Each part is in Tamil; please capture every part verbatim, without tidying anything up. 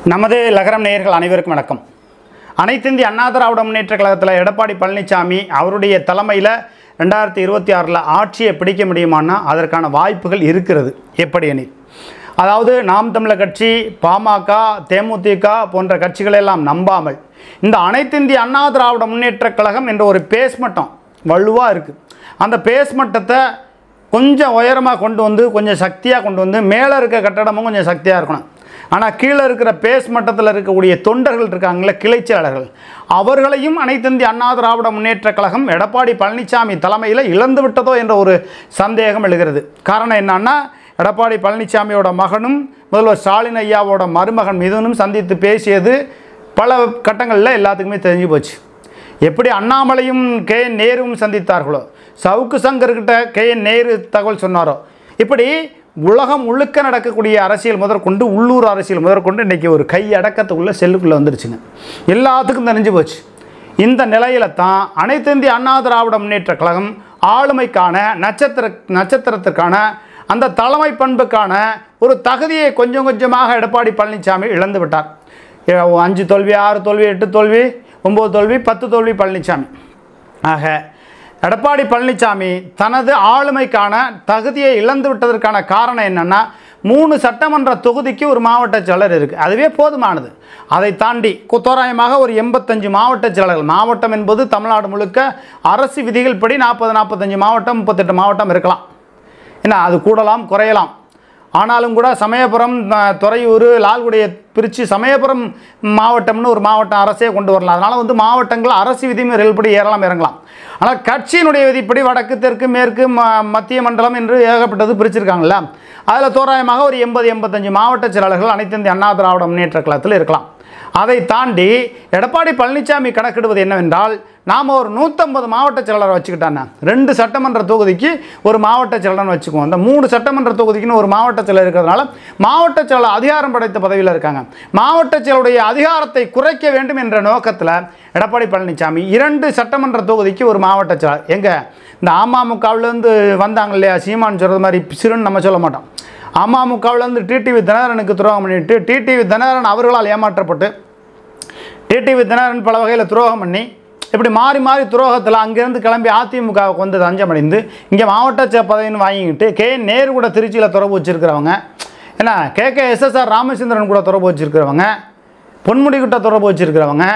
நமது லகரம் நேயர்கள் அனைவருக்கும் வணக்கம். அனைத்து இந்திய அண்ணா திராவிட முன்னேற்ற கழகத்தில் எடப்பாடி பழனிசாமி அவருடைய தலைமையில் ரெண்டாயிரத்தி இருபத்தி ஆறில் ஆட்சியை பிடிக்க முடியுமானா அதற்கான வாய்ப்புகள் இருக்கிறது. எப்படி எனில், அதாவது நாம் தமிழர் கட்சி, பாமக, தேமுதிக போன்ற கட்சிகளெல்லாம் நம்பாமல் இந்த அனைத்து இந்திய அண்ணா திராவிட முன்னேற்ற கழகம் என்ற ஒரு பேஸ் மட்டம் வலுவாக இருக்குது. அந்த பேஸ் மட்டத்தை கொஞ்சம் உயரமாக கொண்டு வந்து கொஞ்சம் சக்தியாக கொண்டு வந்து மேலே இருக்க கட்டடமும் கொஞ்சம் சக்தியாக இருக்கணும். ஆனால் கீழே இருக்கிற பேஸ் மட்டத்தில் இருக்கக்கூடிய தொண்டர்கள் இருக்காங்களே, கிளைச்செயலாளர்கள், அவர்களையும் அனைத்து இந்திய அண்ணா திராவிட முன்னேற்ற கழகம் எடப்பாடி பழனிசாமி தலைமையில் இழந்து விட்டதோ என்ற ஒரு சந்தேகம் எழுகிறது. காரணம் என்னன்னா, எடப்பாடி பழனிசாமியோட மகனும் முதல்வர் ஸ்டாலின் ஐயாவோட மருமகன் மிதுனும் சந்தித்து பேசியது பல கட்டங்களில் எல்லாத்துக்குமே தெரிஞ்சு போச்சு. எப்படி அண்ணாமலையும் கே என் நேருவும் சந்தித்தார்களோ, சவுக்கு சங்கர்கிட்ட கே என் நேரு தகவல் சொன்னாரோ, இப்படி உலகம் முழுக்க நடக்கக்கூடிய அரசியல் முதற்கொண்டு உள்ளூர் அரசியல் முதற்கொண்டு இன்றைக்கி ஒரு கை அடக்கத்துக்குள்ளே செல்லுக்குள்ளே வந்துருச்சுங்க. எல்லாத்துக்கும் தெரிஞ்சு போச்சு. இந்த நிலையில தான் அனைத்து இந்திய அண்ணா திராவிட முன்னேற்ற கழகம் ஆளுமைக்கான நட்சத்திர நட்சத்திரத்திற்கான அந்த தலைமை பண்புக்கான ஒரு தகுதியை கொஞ்சம் கொஞ்சமாக எடப்பாடி பழனிசாமி இழந்து விட்டார். அஞ்சு தோல்வி, ஆறு தோல்வி, எட்டு தோல்வி, ஒம்பது தோல்வி, பத்து தோல்வி பழனிசாமி. ஆக எடப்பாடி பழனிசாமி தனது ஆளுமைக்கான தகுதியை இழந்து விட்டதற்கான காரணம் என்னென்னா, மூணு சட்டமன்ற தொகுதிக்கு ஒரு மாவட்ட செயலர் இருக்குது. அதுவே போதுமானது. அதை தாண்டி தோராயமாக ஒரு எண்பத்தஞ்சு மாவட்ட செயலர்கள், மாவட்டம் என்பது தமிழ்நாடு முழுக்க அரசு விதிகள் படி நாற்பது நாற்பத்தஞ்சு மாவட்டம், முப்பத்தெட்டு மாவட்டம் இருக்கலாம். ஏன்னா அது கூடலாம் குறையலாம். ஆனாலும் கூட சமயபுரம், துறையூர், லால்குடியை பிரித்து சமயபுரம் மாவட்டம்னு ஒரு மாவட்டம் அரசே கொண்டு வரலாம். அதனால் வந்து மாவட்டங்கள் அரசு விதிமுறைகள்படி ஏறலாம் இறங்கலாம். ஆனால் கட்சியினுடைய விதிப்படி வடக்கு, தெற்கு, மேற்கு, ம மத்திய மண்டலம் என்று ஏகப்பட்டது பிரிச்சிருக்காங்கல்ல. அதில் தோராயமாக ஒரு எண்பது எண்பத்தஞ்சு மாவட்ட செயலாளர்கள் அனைத்து இந்திய அண்ணா திராவிட முன்னேற்ற கழகத்தில் இருக்கலாம். அதை தாண்டி எடப்பாடி பழனிசாமி கணக்கிடுவது என்னவென்றால், நாம் ஒரு நூற்றம்பது மாவட்ட செயலாளரை வச்சுக்கிட்டாங்க. ரெண்டு சட்டமன்ற தொகுதிக்கு ஒரு மாவட்ட செயலர்னு வச்சுக்குவோம். அந்த மூணு சட்டமன்ற தொகுதிக்குன்னு ஒரு மாவட்ட செயலர் இருக்கிறதுனால மாவட்ட செயலர் அதிகாரம் படைத்த பதவியில் இருக்காங்க. மாவட்ட செயலருடைய அதிகாரத்தை குறைக்க வேண்டும் என்ற நோக்கத்தில் எடப்பாடி பழனிசாமி இரண்டு சட்டமன்ற தொகுதிக்கு ஒரு மாவட்ட செயலர், எங்கே இந்த அமமுகவிலேருந்து வந்தாங்க இல்லையா, சீமான் சொல்கிறது மாதிரி சிறுன்னு நம்ம சொல்ல மாட்டோம். அமமுகவிலேருந்து டிடிவி தினகரனுக்கு துரோகம் பண்ணிட்டு, டிடிவி தினகரன் அவர்களால் ஏமாற்றப்பட்டு, டிடிவி தினகரன் பல வகையில் துரோகம் பண்ணி, இப்படி மாறி மாறி துரோகத்தில் அங்கேருந்து கிளம்பி அதிமுகவுக்கு வந்து தஞ்சம் அடைந்து இங்கே மாவட்ட சே பதவின்னு வாங்கிக்கிட்டு கே நேரு கூட திருச்சியில் தொடர்பு வச்சுருக்கிறவங்க, ஏன்னா கே கே எஸ்எஸ்ஆர் ராமச்சந்திரன் கூட தொடர்பு வச்சுருக்கிறவங்க, பொன்முடிக்கிட்ட தொடர்பு வச்சுருக்கிறவங்க,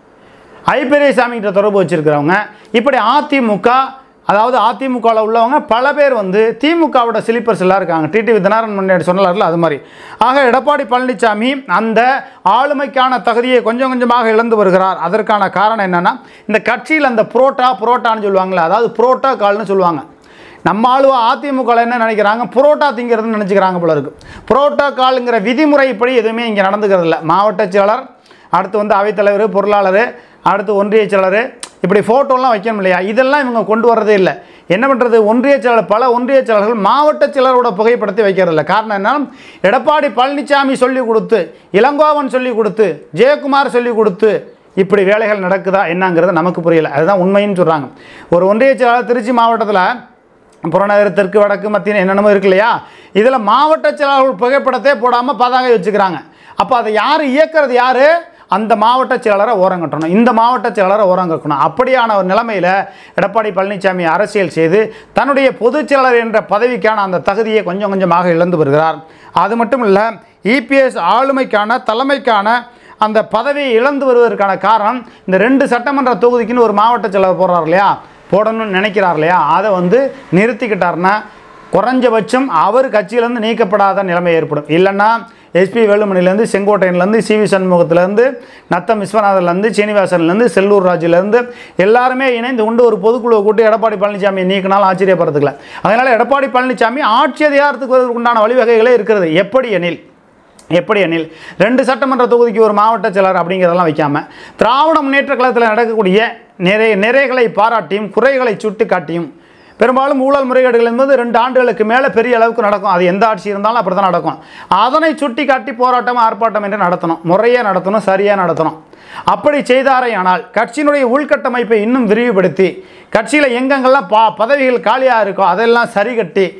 ஐ பெரியசாமிகிட்ட தொடர்பு வச்சுருக்கிறவங்க, இப்படி அதிமுக, அதாவது அதிமுகவில் உள்ளவங்க பல பேர் வந்து திமுகவோட ஸ்லீப்பர்ஸ் எல்லாம் இருக்காங்க. டிடிவி தினகரன் முன்னாடி சொன்னார்ல, அது மாதிரி. ஆக எடப்பாடி பழனிசாமி அந்த ஆளுமைக்கான தகுதியை கொஞ்சம் கொஞ்சமாக இழந்து வருகிறார். அதற்கான காரணம் என்னென்னா, இந்த கட்சியில் அந்த புரோட்டா புரோட்டான்னு சொல்லுவாங்களே, அதாவது புரோட்டா கால்னு சொல்லுவாங்க. நம்ம ஆளுவா அதிமுக என்ன நினைக்கிறாங்க, புரோட்டா திங்கிறதுன்னு நினச்சிக்கிறாங்க போல இருக்குது. புரோட்டா காலுங்கிற விதிமுறைப்படி எதுவுமே இங்கே நடந்துக்கிறது இல்லை. மாவட்ட செயலர், அடுத்து வந்து அவைத்தலைவர், பொருளாளர், அடுத்து ஒன்றிய செயலர், இப்படி ஃபோட்டோலாம் வைக்கணும் இல்லையா, இதெல்லாம் இவங்க கொண்டு வரதே இல்லை. என்ன பண்ணுறது, ஒன்றிய செயலர், பல ஒன்றிய செயலர்கள் மாவட்ட செயலரோட புகைப்படத்தை வைக்கிறதில்ல. காரணம் என்ன, எடப்பாடி பழனிசாமி சொல்லிக் கொடுத்து, இளங்கோவன் சொல்லிக் கொடுத்து, ஜெயக்குமார் சொல்லிக் கொடுத்து இப்படி வேலைகள் நடக்குதா என்னங்கிறது நமக்கு புரியலை. அதுதான் உண்மைன்னு சொல்கிறாங்க. ஒரு ஒன்றிய செயலாளர் திருச்சி மாவட்டத்தில் புறநகர், தெற்கு, வடக்கு, மத்திய என்னென்னமோ இருக்கு இல்லையா, இதில் மாவட்ட செயலாளர்கள் புகைப்படத்தை போடாமல் பதாகை வச்சுக்கிறாங்க. அப்போ அதை யார் இயக்கிறது, யார், அந்த மாவட்ட செயலரை ஓரங்கட்டணும், இந்த மாவட்ட செயலரை ஓரங்கட்டணும். அப்படியான ஒரு நிலைமையில் எடப்பாடி பழனிசாமி அரசியல் செய்து தன்னுடைய பொதுச் செயலர் என்ற பதவிக்கான அந்த தகுதியை கொஞ்சம் கொஞ்சமாக இழந்து வருகிறார். அது மட்டும் இல்லை, இபிஎஸ் ஆளுமைக்கான தலைமைக்கான அந்த பதவியை இழந்து வருவதற்கான காரணம், இந்த ரெண்டு சட்டமன்ற தொகுதிக்குன்னு ஒரு மாவட்ட செயலர் போடுறார் இல்லையா, போடணும்னு நினைக்கிறார் இல்லையா, அதை வந்து நிறுத்திக்கிட்டார்னா குறைஞ்சபட்சம் அவர் கட்சியிலேருந்து நீக்கப்படாத நிலைமை ஏற்படும். இல்லைன்னா எஸ்பி வேலுமணிலேருந்து, செங்கோட்டையன்லேருந்து, சி வி சண்முகத்துலேருந்து, நத்தம் விஸ்வநாதன்லேருந்து, சீனிவாசன்லேருந்து, செல்லூர் ராஜுலேருந்து எல்லாருமே இணைந்து கொண்டு ஒரு பொதுக்குழுவை கூட்டி எடப்பாடி பழனிசாமியை நீக்கினாலும் ஆச்சரியப்படுறதுக்குல. அதனால் எடப்பாடி பழனிசாமி ஆட்சி அதிகாரத்துக்கு வருவதற்கு உண்டான வழிவகைகளே இருக்கிறது. எப்படி எனில் எப்படி எனில் ரெண்டு சட்டமன்ற தொகுதிக்கு ஒரு மாவட்ட செயலர் அப்படிங்கிறதெல்லாம் வைக்காமல், திராவிட முன்னேற்ற கழகத்தில் நடக்கக்கூடிய நிறை நிறைகளை பாராட்டியும் குறைகளை சுட்டி காட்டியும், பெரும்பாலும் ஊழல் முறைகேடுகள் என்பது ரெண்டு ஆண்டுகளுக்கு மேலே பெரிய அளவுக்கு நடக்கும். அது எந்த ஆட்சி இருந்தாலும் அப்படி தான் நடக்கும். அதனை சுட்டி காட்டி போராட்டம், ஆர்ப்பாட்டம் என்று நடத்தணும், முறையாக நடத்தணும், சரியாக நடத்தணும். அப்படி செய்தாரே ஆனால் கட்சியினுடைய உள்கட்டமைப்பை இன்னும் விரிவுபடுத்தி, கட்சியில் எங்கெங்கெல்லாம் பா பதவிகள் காலியாக இருக்கோ அதெல்லாம் சரி கட்டி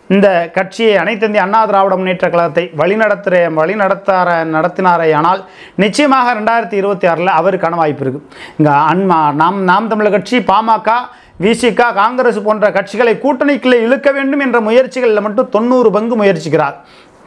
இந்த கட்சியை அனைத்து இந்திய அண்ணா திராவிட முன்னேற்ற கழகத்தை வழிநடத்துகிற வழிநடத்தார நடத்தினாரே ஆனால் நிச்சயமாக ரெண்டாயிரத்தி இருபத்தி ஆறில் அவருக்கான வாய்ப்பு இருக்குது. இங்கே அன்மா நாம் நாம் தமிழர் கட்சி, பாமக, விசிக, காங்கிரஸ் போன்ற கட்சிகளை கூட்டணிக்குள்ளே இழுக்க வேண்டும் என்ற முயற்சிகளில் மட்டும் தொண்ணூறு பங்கு முயற்சிக்கிறார்.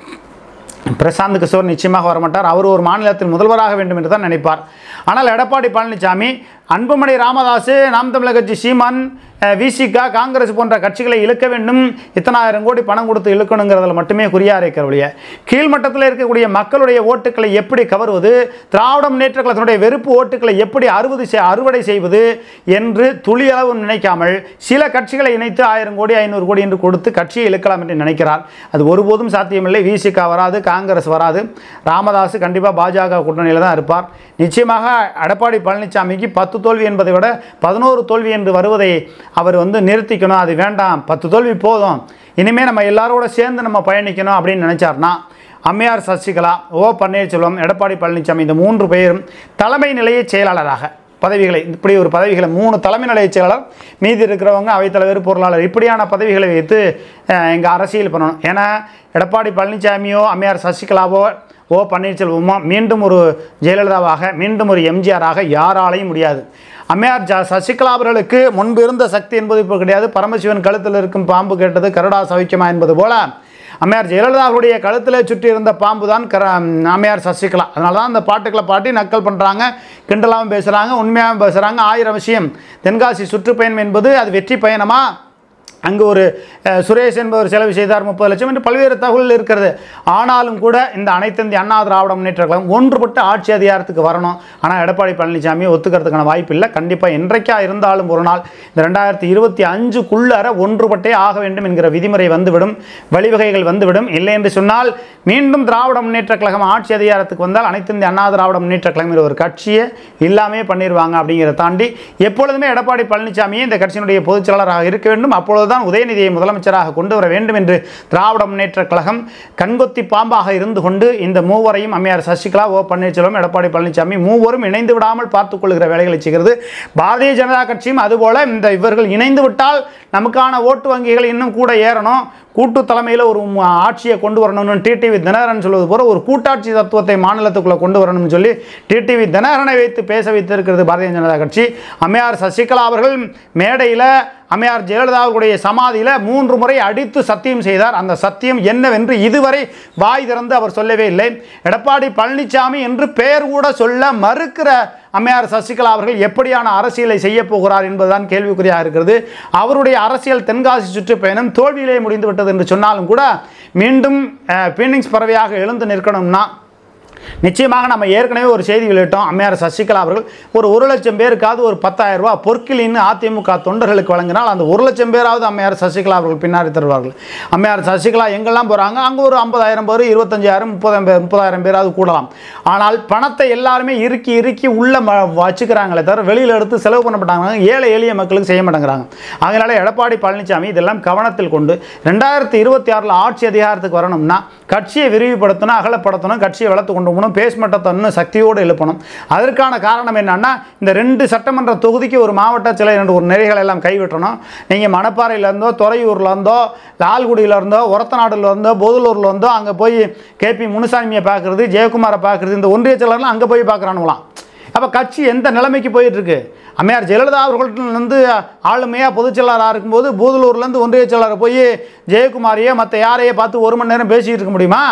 பிரசாந்த் கிஷோர் நிச்சயமாக வரமாட்டார். அவர் ஒரு மாநிலத்தில் முதல்வராக வேண்டும் என்று தான் நினைப்பார். ஆனால் எடப்பாடி பழனிசாமி, அன்புமணி ராமதாஸ், நாம் தமிழர் கட்சி சீமான், விசிக, காங்கிரஸ் போன்ற கட்சிகளை இழுக்க வேண்டும், இத்தனாயிரம் கோடி பணம் கொடுத்து இழுக்கணுங்கிறதுல மட்டுமே குறியா இருக்கிற வழிய கீழ்மட்டத்தில் இருக்கக்கூடிய மக்களுடைய ஓட்டுக்களை எப்படி கவருவது, திராவிட முன்னேற்ற கழகத்தினுடைய வெறுப்பு ஓட்டுக்களை எப்படி அறுவடை அறுவடை செய்வது என்று துளியளவு நினைக்காமல் சில கட்சிகளை இணைத்து ஆயிரம் கோடி ஐநூறு கோடி என்று கொடுத்து கட்சியை இழுக்கலாம் என்று நினைக்கிறார். அது ஒருபோதும் சாத்தியமில்லை. விசிக வராது, காங்கிரஸ் வராது, ராமதாஸ் கண்டிப்பாக பாஜக கூட்டணியில் தான் இருப்பார். நிச்சயமாக எடப்பாடி பழனிசாமிக்கு பத்து தோல்வி என்பதை விட பதினோரு தோல்வி என்று வருவதை அவர் வந்து நிறுத்திக்கணும். அது வேண்டாம், பத்து தோல்வி போதும், இனிமேல் நம்ம எல்லாரோட சேர்ந்து நம்ம பயணிக்கணும் அப்படின்னு நினைச்சார்னா அம்மையார் சசிகலா, ஓ பன்னீர்செல்வம், எடப்பாடி பழனிசாமி இந்த மூன்று பேரும் தலைமை நிலைய செயலாளராக பதவிகளை, இப்படி ஒரு பதவிகளை மூணு தலைமை நிலைய செயலாளர், மீதி இருக்கிறவங்க அவைத்தலைவர், பொருளாளர், இப்படியான பதவிகளை வைத்து எங்கள் அரசியல் பண்ணணும். ஏன்னா எடப்பாடி பழனிசாமியோ அம்மையார் சசிகலாவோ ஓ பன்னீர்செல்வமோ மீண்டும் ஒரு ஜெயலலிதாவாக, மீண்டும் ஒரு எம்ஜிஆராக யாராலையும் முடியாது. அம்மையார் ஜ சசிகலா அவர்களுக்கு முன்பு இருந்த சக்தி என்பது இப்போ கிடையாது. பரமசிவன் கழுத்தில் இருக்கும் பாம்பு கேட்டது கருடா சவிக்குமா என்பது போல அம்மையார் ஜெயலலிதா அவருடைய கழுத்தில் சுற்றி இருந்த பாம்பு தான் கர அம்மையார் சசிகலா. அதனால தான் அந்த பாட்டுக்களை பாட்டி நக்கல் பண்ணுறாங்க, கிண்டலாகவும் பேசுகிறாங்க, உண்மையாகவும் பேசுகிறாங்க. ஆயிரம் விஷயம். தென்காசி சுற்றுப்பயணம் என்பது அது வெற்றி பயணமா, அங்கு ஒரு சுரேஷ் என்பவர் செலவு செய்தார் முப்பது லட்சம் என்று பல்வேறு தகவல்கள் இருக்கிறது. ஆனாலும் கூட இந்த அனைத்து இந்திய அண்ணா திராவிட முன்னேற்ற கழகம் ஒன்றுபட்டு ஆட்சி அதிகாரத்துக்கு வரணும். ஆனால் எடப்பாடி பழனிசாமி ஒத்துக்கிறதுக்கான வாய்ப்பு இல்லை. கண்டிப்பாக என்றைக்கா இருந்தாலும் ஒரு நாள் இந்த ரெண்டாயிரத்தி இருபத்தி அஞ்சுக்குள்ளார ஒன்றுபட்டே ஆக வேண்டும் என்கிற விதிமுறை வந்துவிடும், வழிவகைகள் வந்துவிடும். இல்லை என்று சொன்னால் மீண்டும் திராவிட முன்னேற்ற கழகம் ஆட்சி அதிகாரத்துக்கு வந்தால் அனைத்து இந்திய அண்ணா திராவிட முன்னேற்ற கழகம் ஒரு கட்சியை இல்லாமே பண்ணிடுவாங்க. அப்படிங்கிறத தாண்டி எப்பொழுதுமே எடப்பாடி பழனிசாமியே இந்த கட்சியினுடைய பொதுச் செயலாளராக இருக்க வேண்டும். அப்பொழுது தான் உதயநிதியை முதலமைச்சராக கொண்டு வர வேண்டும் என்று திராவிட முன்னேற்ற கழகம் கண்கொத்தி பாம்பாக இருந்து கொண்டு இந்த மூவரையும் அம்மையார் சசிகலா, ஓ பன்னீர்செல்வம், எடப்பாடி பழனிசாமி மூவரும் இணைந்து விடாமல் பார்த்துக் கொள்கிற வேலைகளை செய்கிறது. பாரதிய ஜனதா கட்சியும் அதுபோல இந்த இவர்கள் இணைந்து விட்டால் நமக்கான ஓட்டு வங்கிகள் இன்னும் கூட ஏறணும், கூட்டு தலைமையில் ஒரு ஆட்சியை கொண்டு வரணும்னு டிடிவி தினகரன் சொல்வது போல ஒரு கூட்டாட்சி தத்துவத்தை மாநிலத்துக்குள்ளே கொண்டு வரணும்னு சொல்லி டிடிவி தினகரனை வைத்து பேச வைத்திருக்கிறது பாரதிய ஜனதா கட்சி. அம்மையார் சசிகலா அவர்கள் மேடையில் அம்மையார் ஜெயலலிதாவுடைய சமாதியில் மூன்று முறை அடித்து சத்தியம் செய்தார். அந்த சத்தியம் என்னவென்று இதுவரை வாய் திறந்து அவர் சொல்லவே இல்லை. எடப்பாடி பழனிசாமி என்று பெயர் கூட சொல்ல மறுக்கிற அம்மையார் சசிகலா அவர்கள் எப்படியான அரசியலை செய்ய போகிறார் என்பதுதான் கேள்விக்குறியாக இருக்கிறது. அவருடைய அரசியல் தென்காசி சுற்றுப்பயணம் தோல்வியிலே முடிந்து விட்டது என்று சொன்னாலும் கூட மீண்டும் பீனிக்ஸ் பறவையாக எழுந்து நிற்கணும்னா நிச்சயமாக நம்ம ஏற்கனவே ஒரு செய்தி வெளியிட்டோம். அம்மையார் சசிகலா அவர்கள் ஒரு ஒரு லட்சம் பேருக்காவது ஒரு பத்தாயிரம் ரூபாய் பொற்கிலின்னு அதிமுக தொண்டர்களுக்கு வழங்கினால் அந்த ஒரு லட்சம் பேராவது அம்மையார் சசிகலா அவர்கள் பின்னாடி தருவார்கள். அம்மையார் சசிகலா எங்கெல்லாம் போகிறாங்க அங்கே ஒரு ஐம்பதாயிரம் பேர், இருபத்தஞ்சாயிரம், முப்பதாயிரம் பேர் முப்பதாயிரம் பேராவது கூடலாம். ஆனால் பணத்தை எல்லாருமே இறுக்கி இறுக்கி உள்ள வச்சுக்கிறாங்களே தவிர வெளியில் எடுத்து செலவு பண்ணப்பட்டாங்க. ஏழை எளிய மக்களுக்கு செய்ய மாட்டேங்கிறாங்க. அதனால எடப்பாடி பழனிசாமி இதெல்லாம் கவனத்தில் கொண்டு ரெண்டாயிரத்தி இருபத்தி ஆறில் ஆட்சி அதிகாரத்துக்கு வரணும்னா கட்சியை விரிவுபடுத்தணும், அகலப்படுத்தணும், கட்சியை வளர்த்து கொண்டு போகணும், பேஸ்மட்டத்தை இன்னும் சக்தியோடு எழுப்பணும். அதற்கான காரணம் என்னன்னா இந்த ரெண்டு சட்டமன்ற தொகுதிக்கு ஒரு மாவட்ட சில ஒரு நிறைகளை எல்லாம் கைவிட்டணும். நீங்கள் மணப்பாறையிலேருந்தோ, துறையூர்லேருந்தோ, லால்குடியிலேருந்தோ, ஒரத்தநாடுலேருந்தோ, போதலூர்லேருந்தோ அங்கே போய் கேபி முனுசாமியை பார்க்குறது, ஜெயக்குமாரை பார்க்குறது, இந்த ஒன்றிய செயலர்லாம் அங்கே போய் பார்க்குறானுங்களாம். அப்போ கட்சி எந்த நிலைமைக்கு போயிட்டுருக்கு? அம்மையார் ஜெயலலிதா அவர்கள்லேருந்து ஆளுமையாக பொதுச் செயலாளராக இருக்கும்போது பூதலூர்லேருந்து ஒன்றிய செயலாளர் போய் ஜெயக்குமாரையோ மற்ற யாரையோ பார்த்து ஒரு மணி நேரம் பேசிகிட்டு இருக்க முடியுமா?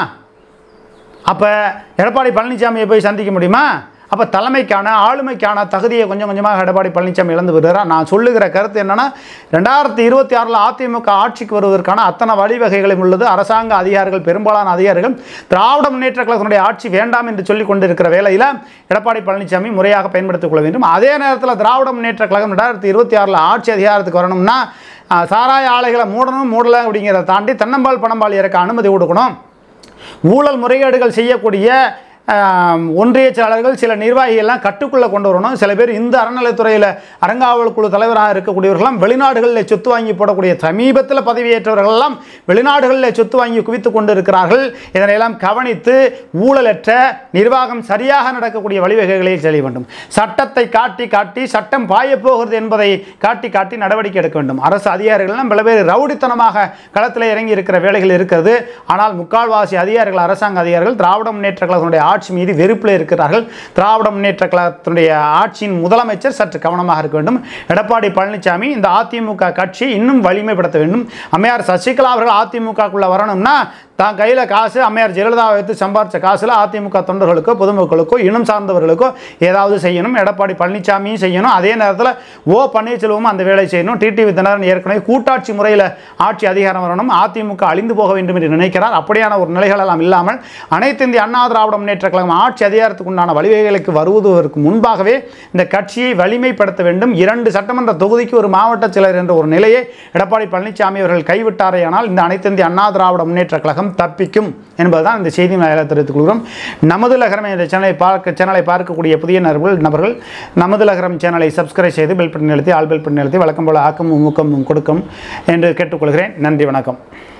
அப்போ எடப்பாடி பழனிசாமியை போய் சந்திக்க முடியுமா? அப்போ தலைமைக்கான ஆளுமைக்கான தகுதியை கொஞ்சம் கொஞ்சமாக எடப்பாடி பழனிசாமி இழந்து விடுறார். நான் சொல்லுகிற கருத்து என்னென்னா ரெண்டாயிரத்தி இருபத்தி ஆறில் அதிமுக ஆட்சிக்கு வருவதற்கான அத்தனை வழிவகைகளும் உள்ளது. அரசாங்க அதிகாரிகள், பெரும்பாலான அதிகாரிகள் திராவிட முன்னேற்ற கழகத்தினுடைய ஆட்சி வேண்டாம் என்று சொல்லி கொண்டிருக்கிற வேளையில் எடப்பாடி பழனிசாமி முறையாக பயன்படுத்திக் கொள்ள வேண்டும். அதே நேரத்தில் திராவிட முன்னேற்ற கழகம் ரெண்டாயிரத்தி இருபத்தி ஆறில் ஆட்சி அதிகாரத்துக்கு வரணும்னா சாராய ஆலைகளை மூடணும், மூடலை அப்படிங்கிறத தாண்டி தென்னம்பால் பணம்பால் இறக்க அனுமதி கொடுக்கணும். ஊழல் முறைகேடுகள் செய்யக்கூடிய ஒன்றிய செயலாளர்கள் சில நிர்வாகிகள்லாம் கட்டுக்குள்ளே கொண்டு வரணும். சில பேர் இந்த அறநிலைத்துறையில் அறங்காவல் குழு தலைவராக இருக்கக்கூடியவர்களாம் வெளிநாடுகளில் சொத்து வாங்கி போடக்கூடிய சமீபத்தில் பதவியேற்றவர்கள் எல்லாம் வெளிநாடுகளில் சொத்து வாங்கி குவித்து கொண்டு இருக்கிறார்கள். இதனையெல்லாம் கவனித்து ஊழலற்ற நிர்வாகம் சரியாக நடக்கக்கூடிய வழிவகைகளை செய்ய வேண்டும். சட்டத்தை காட்டி காட்டி சட்டம் பாயப்போகிறது என்பதை காட்டி காட்டி நடவடிக்கை எடுக்க வேண்டும். அரசு அதிகாரிகள் பல பேர் ரவுடித்தனமாக களத்தில் இறங்கி இருக்கிற வேலைகள் இருக்கிறது. ஆனால் முக்கால்வாசி அதிகாரிகள், அரசாங்க அதிகாரிகள் திராவிட முன்னேற்ற கழகத்தினுடைய ஆட்சி மீது வெறுப்பில் இருக்கிறார்கள். திராவிட முன்னேற்ற கழகத்தினுடைய ஆட்சியின் முதலமைச்சர் சற்று கவனமாக இருக்க வேண்டும். எடப்பாடி பழனிசாமி இந்த அதிமுக கட்சியை இன்னும் வலிமைப்படுத்த வேண்டும். அம்மையார் சசிகலா அவர்கள் அதிமுகக்குள்ள வரணும்னா தான் கையில் காசு அம்மையார் ஜெயலலிதாவை வைத்து சம்பாரித்த காசில் அதிமுக தொண்டர்களுக்கோ பொதுமக்களுக்கோ இனம் சார்ந்தவர்களுக்கோ ஏதாவது செய்யணும். எடப்பாடி பழனிசாமியும் செய்யணும். அதே நேரத்தில் ஓ பன்னீர்செல்வமும் அந்த வேலை செய்யணும். டிடிவி தினகரன் ஏற்கனவே கூட்டாட்சி முறையில் ஆட்சி அதிகாரம் வரணும், அதிமுக அழிந்து போக வேண்டும் என்று நினைக்கிறார். அப்படியான ஒரு நிலைகள் எல்லாம் இல்லாமல் அனைத்து இந்திய அண்ணா திராவிட முன்னேற்ற கழகம் ஆட்சி அதிகாரத்துக்கு உண்டான வழிவகைகளுக்கு வருவதற்கு முன்பாகவே இந்த கட்சியை வலிமைப்படுத்த வேண்டும். இரண்டு சட்டமன்ற தொகுதிக்கு ஒரு மாவட்ட செயலர் என்ற ஒரு நிலையை எடப்பாடி பழனிசாமி அவர்கள் கைவிட்டாரேயானால் இந்த அனைத்து இந்திய அண்ணா திராவிட முன்னேற்ற கழகம் தப்பிக்கும் என்பதுதான் இந்த செய்தி தெரிவித்துக் கொள்கிறோம். நமது லகரம் என்ற சேனலை பார்க்க சேனலை பார்க்கக்கூடிய புதிய நபர்கள் நபர்கள் நமது லகரம் சேனலை சப்ஸ்கிரைப் செய்து பெல் பட்டன் அழுத்தி ஆல் பெல் பட்டன் அழுத்தி வழக்கம் போல ஆக்கமும் ஊக்கமும் கொடுக்கும் என்று கேட்டுக்கொள்கிறேன். நன்றி, வணக்கம்.